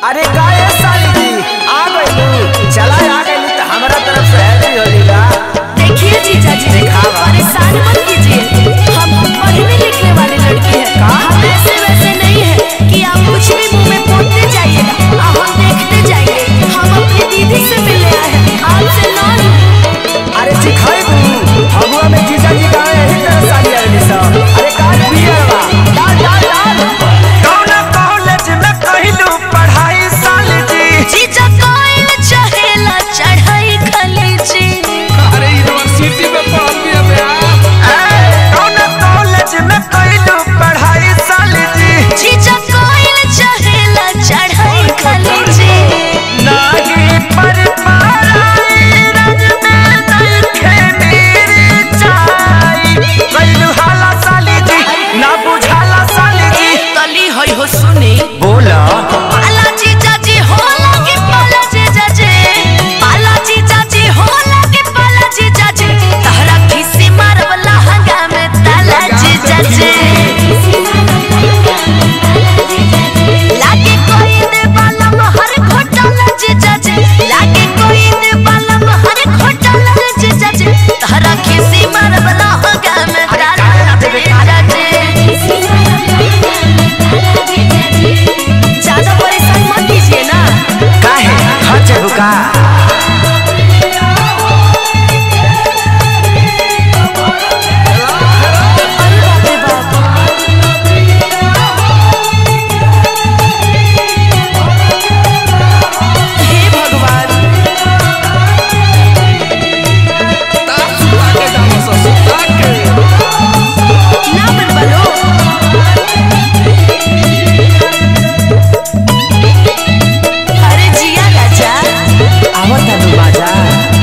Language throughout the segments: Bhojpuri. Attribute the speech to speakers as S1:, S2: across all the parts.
S1: अरे गाय साली जी आ गई चला आ गई तो हमारा तरफ से हैप्पी होली बा।
S2: देखिए जीजा जी परेशान मत कीजिए, हम पढ़ने लिखने वाले लड़के हैं। हम ऐसे वैसे नहीं है कि आप कुछ भी मुंह में पोतते जाइएगा और हम देखते जाएंगे। हम अपनी दीदी से मिलने आए हैं, आपसे नॉन।
S1: अरे सिखाई तू हमुआ में जीजा जी गावे यही तरह साली आली सब। अरे काल पियर बा डाल डाल डाल कौन कॉलेज में कहलू पढ़ाई साली जी।
S2: जीजा कोई चाहेला चढ़ाई खाली जी।
S3: अरे यूनिवर्सिटी में पढ़ लिया बे
S1: कौन कॉलेज में कहलू पढ़ाई साली जी।
S2: जीजा कोई चाहेला चढ़ाई खाली जी।
S1: नागी पर पाराई रंग में नइखे मेरी चाई। कहलू हाला साली जी ना बुझाला साली जी।
S2: तली होई हो सुनी
S1: बोला
S2: पाला जीजा जी होला के पाला जीजा जी। पाला जीजा जी होला के पाला जीजा जी। तहरा खिसी मारवला हंगा में ताला जीजा जी। लागे कोई दे बाला महर घोटाला जीजा जी। लागे कोई दे बाला महर घोटाला जीजा जी। तहरा खिसी मारवला हंगा में ताला जीजा जी। ज्यादा परेशान मत कीजिए ना।
S1: काहे हज हुका
S2: हे भगवान
S3: सुता के डालो सुता के
S2: ना बनबलो। अरे जिया राजा
S1: आवत अनु बाजा।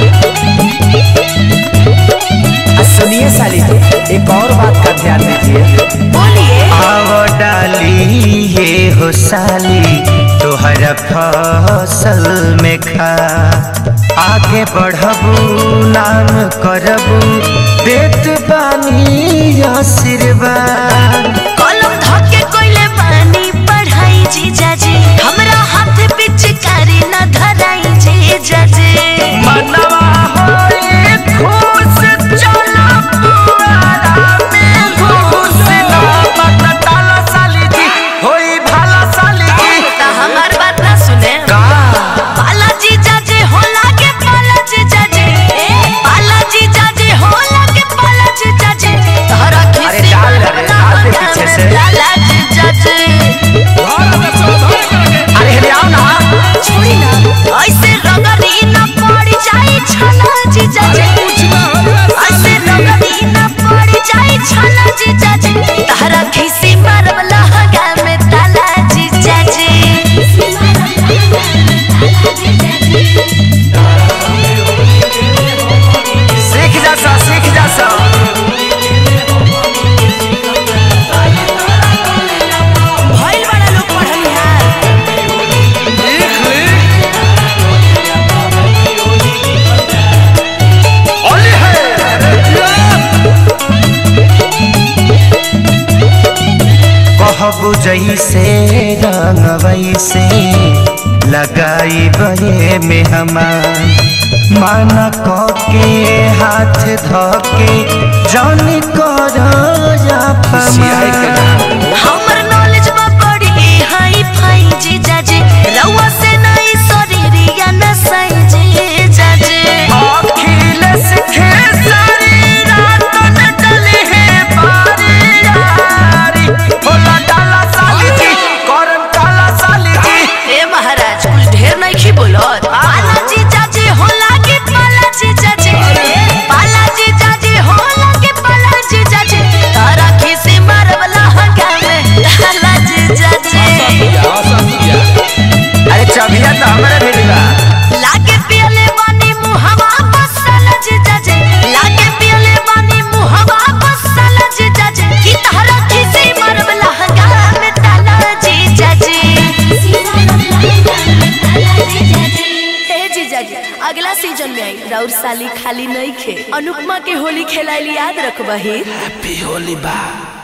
S1: सुनिए साली जी एक और बात का ध्यान दीजिए।
S2: बोलिए।
S1: आव डाली ये हो साली तोहरा फसल में खा। आगे बढ़बू नाम करबू देत बानी आशीर्वाद।
S2: कलम धके कोइले पानी पढ़ाई जीजा जी। हमरा हाथ पिचकारी न धराई जीजा जी।
S1: मनवा होई खुश चला पुआरा में घुस ना मत डाला साली जी होई भाला साली जी।
S2: ता हमार बात ना सुने।
S1: का
S2: पाला जीजा जी होला के पाला जीजा जी। पाला जीजा जी होला के पाला जीजा जी। तहरा
S1: अरे
S2: खिसी
S1: डाल रे,
S2: मारवला
S1: डाल दे
S2: हंगा
S1: पीछे
S2: में
S1: से।
S2: ताला जीजा जी।
S3: घर में सब धर के
S1: अरे हरे आओ ना
S2: छोड़ी ना ऐसे रगड़ी ना पड़ जाई छला जीजा जी।
S3: कुछ ना हो
S2: ऐसे रगड़ी ना पड़ जाई छला जीजा जी। तहरा खिसी मारवला हंगा में ताला जीजा जी।
S1: सीख जा सा सीख जा सा।
S2: भइल बड़ा लोग पढ़निहार।
S3: लिख ले
S1: ओली है कहबू जैसे रंग वैसे लगाई बहे में हमार। माना के हाथ धके जानी कर
S3: सियाई के नाम
S2: हमर नॉलेज बा बड़ी हाई फाई जीजा जी। रउआ से नहीं शरीरिया न सही जीजा जी।
S1: अखिल सिखे सारी रात न डली है बारी यारी। बोला डाला साली जी करम काला साली जी।
S2: ए महाराज कुछ ढेर नहीं खी बोलत। पाला जीजा जी होला के पाला जीजा जी। पाला जीजा जी होला के पाला जीजा जी। तारा खिसी मारवला हंगा में ताला जीजा जी।
S1: अरे चबिया तो हमारे भी दिला।
S2: लागे पियले बानी मुहवा बसला जीजा जी। लागे पियले बानी मुहवा बसला जीजा जी। की तारा खिसी मारवला हंगा में ताला जीजा जी। हे जीजा जी अगला सीजन में आई राउर साली खाली नहीं खे। अनुपमा के होली खेलाइली याद रखबही।
S3: हैप्पी होली बा।